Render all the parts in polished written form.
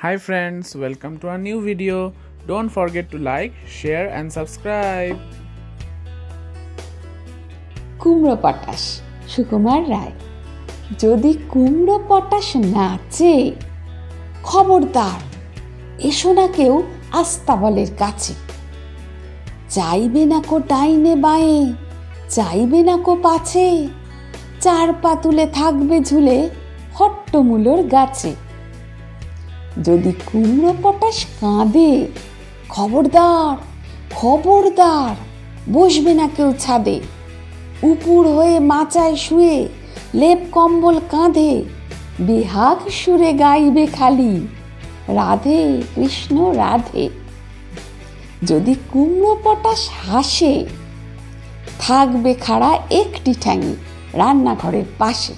Hi friends, welcome to a new video. Don't forget to like, share and subscribe. Kumro Potash Sukumar Ray. যদি Kumro potash নাচে, খবরদার এসো না কেউ আস্তাবলের কাছে। চাইবে না কো ডাইনে বাঁয়ে, চাইবে না কো পাছে, চার পা তুলে থাকবে ঝুলে হট্টমূলোর গাছে। যদি কুমড়ো পটাশ কাঁদে, খবরদার খবরদার বসবে না কেউ ছাদে। উপুর হয়ে মাচায় শুয়ে লেপ কম্বল কাঁধে বেহাগ সুরে গাইবে খালি রাধে কৃষ্ণ রাধে। যদি কুমড়ো পটাশ হাসে, থাকবে খাড়া একটি ঠ্যাঙে রান্নাঘরের পাশে।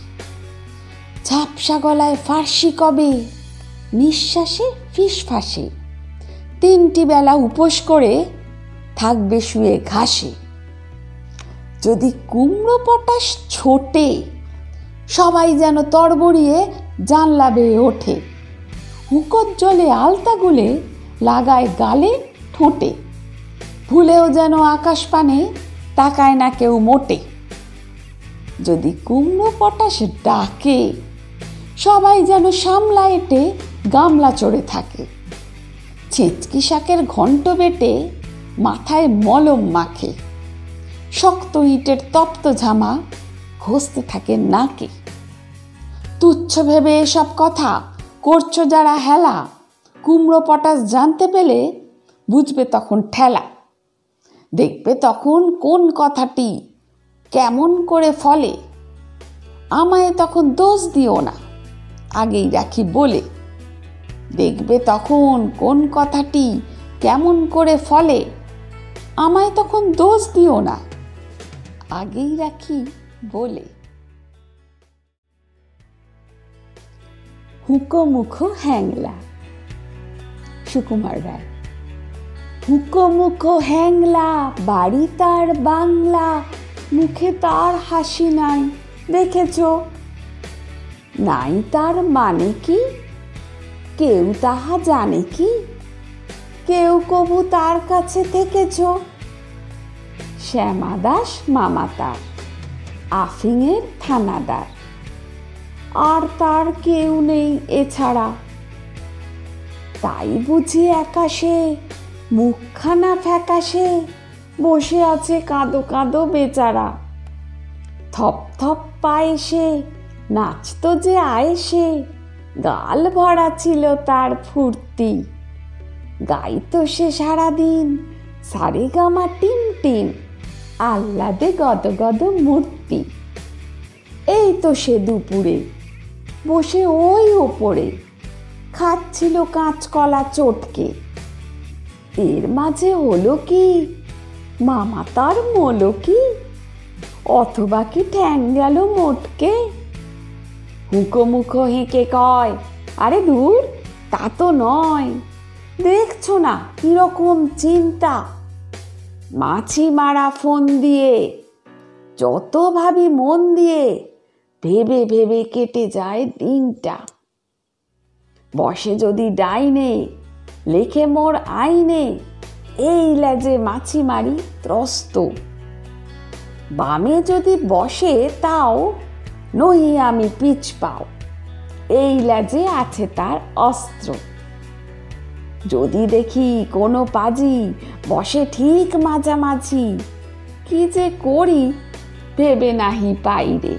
ঝাপসা গলায় ফার্সি কবে, নিঃশ্বাসে ফিসফাসে, তিনটি বেলা উপোস করে থাকবে শুয়ে ঘাসে। যদি কুমড়ো পটাশ ছোটে, সবাই যেন তরবরিয়ে জানলা বেয়ে ওঠে। হুঁকোর জলে আলতা গুলে লাগায় গালে ঠোঁটে, ভুলেও যেন আকাশ পানে তাকায় না কেউ মোটে। যদি কুমড়ো পটাশ ডাকে, সবাই যেন সামলা এঁটে গামলা চড়ে থাকে। ছেঁচকি শাকের ঘন্ট বেটে মাথায় মলম মাখে, শক্ত ইটের তপ্ত ঝামা ঘষতে থাকে নাকে। তুচ্ছ ভেবে এসব কথা করছো যারা হেলা, কুমড়ো পটাশ জানতে পেলে বুঝবে তখন ঠেলা। দেখবে তখন কোন কথাটি কেমন করে ফলে, আমায় তখন দোষ দিও না আগেই রাখি বলে। দেখবে তখন কোন কথাটি কেমন করে ফলে, আমায় তখন দোষ দিও না আগেই রাখি বলে। হুঁকো মুখো হ্যাংলা সুকুমার রায়। হুঁকো মুখো হ্যাংলা, বাড়ি তার বাংলা, মুখে তার হাসি নাই দেখেছ। নাই তার মানে কি কেউ তাহা জানে কি, কেউ কবু তার কাছে থেকেছ। শ্যামা দাস মামা তার, আফিংয়ের থানাদার, আর তার কেউ নেই এছাড়া। তাই বুঝি একাশে মুখখানা ফ্যাকাশে বসে আছে কাঁদো কাঁদো বেচারা। থপ থপ পায়ে সে নাচতো যে আয়েসে, গাল ভরা ছিল তার ফুর্তি। গাইতো সে সারাদিন সারেগামা টিম টিম, আহ্লাদে গদ গদ মূর্তি। এই তো সে দুপুরে বসে ওই ওপরে খাচ্ছিল কাঁচকলা চটকে। এর মাঝে হলো কি মামা তার মোলো কি, অথবা কি ঠ্যাং গেল মোটকে। হুঁকো মুখো হেঁকে কয়, আরে দূর তা তো নয়, দেখছো না কিরকম চিন্তা। মাছি মারা ফোন দিয়ে যত ভাবি মন দিয়ে, ভেবে ভেবে কেটে যায় দিনটা। বসে যদি ডাইনে লেখে মোর আইনে, এই লেজে মাছি মারি ত্রস্ত। বামে যদি বসে তাও নহি আমি পিছ পাও, এই লেজে আছে তার অস্ত্র। যদি দেখি কোনো পাজি বসে ঠিক মাঝামাঝি, কি যে করি ভেবে নাহি পাইরে।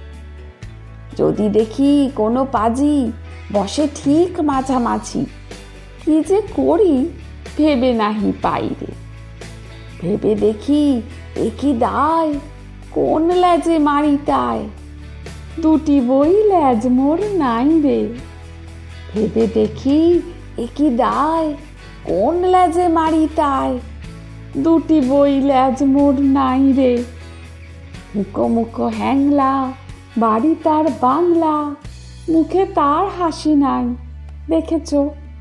যদি দেখি কোনো পাজি বসে ঠিক মাঝামাঝি, কি যে করি ভেবে নাহি পাইরে। ভেবে দেখি একই দায় কোন লেজে মারি তাই, দুটি বই লেজ মোর নাই রে। ভেবে দেখি একই দায় কোন লেজে মারি তাই, দুটি বই লেজ মোর নাই রে। হুঁকো মুখো হ্যাংলা, বাড়ি তার বাংলা, মুখে তার হাসি নাই দেখেছ।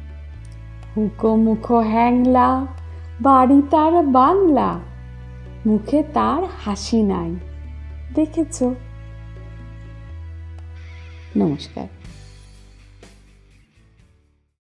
হুঁকো মুখো হ্যাংলা, বাড়ি তার বাংলা, মুখে তার হাসি নাই দেখেছ। নমস্কার।